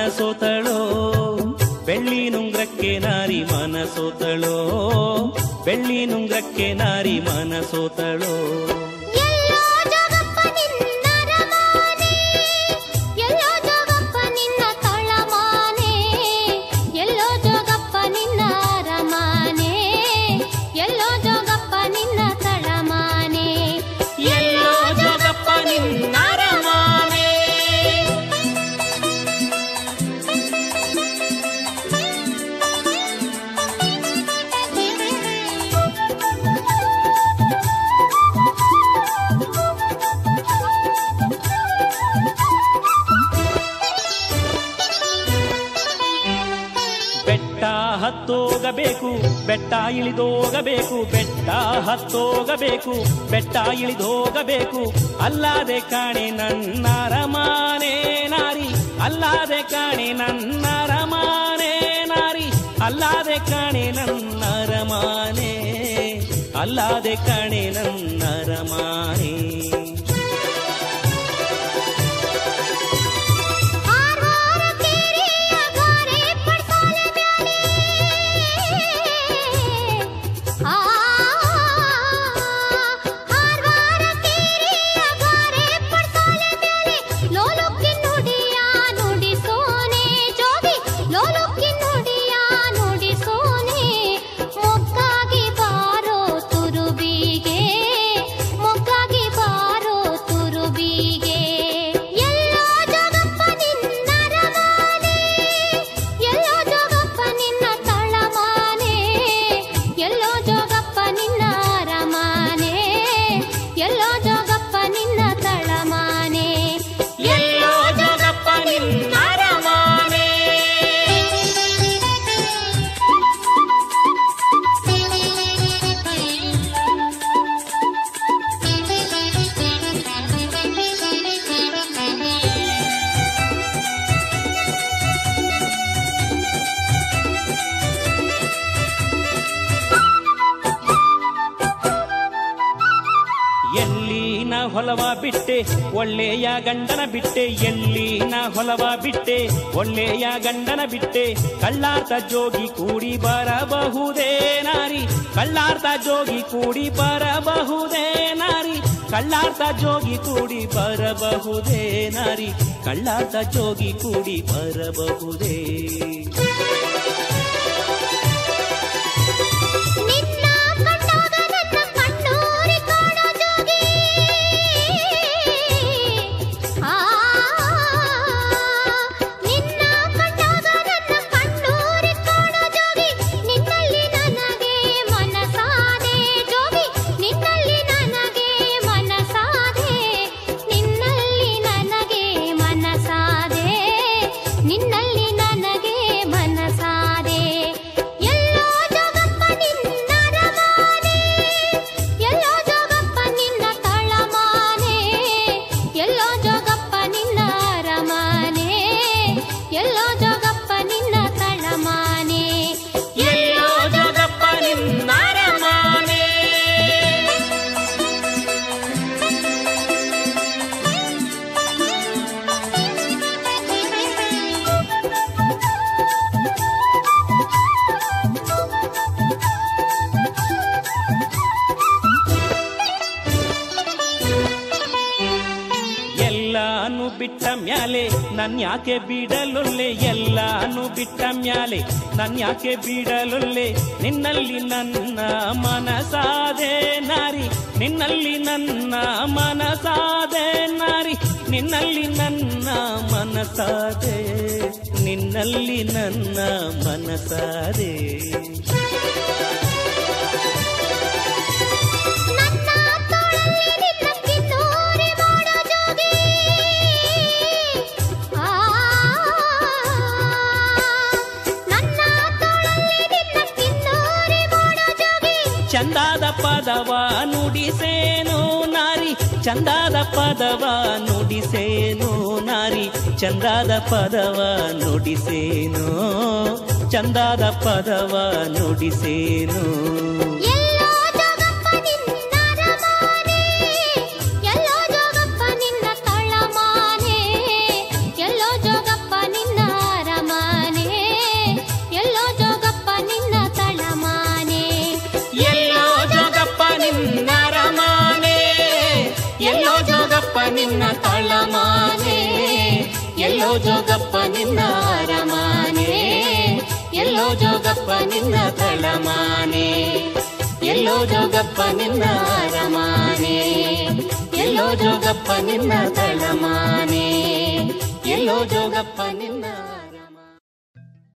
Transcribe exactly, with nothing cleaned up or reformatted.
ಮನಸೋತಳೋ ಬೆಳ್ಳಿ ನುಂಗ್ರಕ್ಕೆ ನಾರಿ ಮನಸೋತಳೋ ಬೆಳ್ಳಿ ನುಂಗ್ರಕ್ಕೆ ನಾರಿ ಮನಸೋತಳೋ ಹತ್ತೋಗಬೇಕು ಬೆಟ್ಟ ಇಳಿದೋಗಬೇಕು ಬೆಟ್ಟ ಹತ್ತೋಗಬೇಕು ಬೆಟ್ಟ ಇಳಿದೋಗಬೇಕು ಅಲ್ಲಾದೆ ಕಾಣೆ ನನ್ನ ರಮಾನೆ ನಾರಿ ಅಲ್ಲಾದೆ ಕಾಣೆ ನನ್ನ ರಮಾನೆ ನಾರಿ ಅಲ್ಲಾದೆ ಕಾಣೆ ನನ್ನ ರಮಾನೆ ಅಲ್ಲಾದೆ ಕಾಣೆ ನನ್ನ ರಮಾನೆ ಹೊಲವ ಬಿಟ್ಟೆ ಒಳ್ಳೆಯ ಗಂಡನ ಬಿಟ್ಟೆ ಎಲ್ಲಿ ನಾ ಹೊಲವ ಬಿಟ್ಟೆ ಒಳ್ಳೆಯ ಗಂಡನ ಬಿಟ್ಟೆ ಕಳ್ಳಾರ್ಥ ಜೋಗಿ ಕೂಡಿ ಬರಬಹುದೇ ನಾರಿ ಕಳ್ಳಾರ್ಥ ಜೋಗಿ ಕೂಡಿ ಬರಬಹುದೇ ನಾರಿ ಕಳ್ಳಾರ್ಥ ಜೋಗಿ ಕೂಡಿ ಬರಬಹುದೇ ನಾರಿ ಕಳ್ಳಾರ್ಥ ಜೋಗಿ ಕೂಡಿ ಬರಬಹುದೇ ಬಿಟ್ಟ ಮ್ಯಾಲೆ ನನ್ಯಾಕೆ ಬಿಡಲೊಲ್ಲೆ ಎಲ್ಲಾನು ಬಿಟ್ಟ ಮ್ಯಾಲೆ ನನ್ಯಾಕೆ ಬಿಡಲೊಲ್ಲೆ ನಿನ್ನಲ್ಲಿ ನನ್ನ ಮನಸಾದೆ ನಾರಿ ನಿನ್ನಲ್ಲಿ ನನ್ನ ಮನಸಾದೆ ನಾರಿ ನಿನ್ನಲ್ಲಿ ನನ್ನ ಮನಸಾದೆ ನಿನ್ನಲ್ಲಿ ನನ್ನ ಮನಸಾದೆ ಚಂದಾದ ಪದವ ನುಡಿಸೇನು ನಾರಿ ಚಂದಾದ ಪದವ ನುಡಿಸೇನು ನಾರಿ ಚಂದಾದ ಪದವ ನುಡಿಸೇನು ಚಂದಾದ ಪದವ ನುಡಿಸೇನು ತಳಮಾನೆ ಎಲ್ಲೋ ಜೋಗಪ್ಪ ನಿನ್ನ ಅರಮಾನೆ ಎಲ್ಲೋ ಜೋಗಪ್ಪ ನಿನ್ನ ತಳಮಾನೆ ಎಲ್ಲೋ ಜೋಗಪ್ಪ ನಿನ್ನ ಅರಮಾನೆ ಎಲ್ಲೋ ಜೋಗಪ್ಪ ನಿನ್ನ ತಳಮಾನೆ ಎಲ್ಲೋ ಜೋಗಪ್ಪ ನಿನ್ನ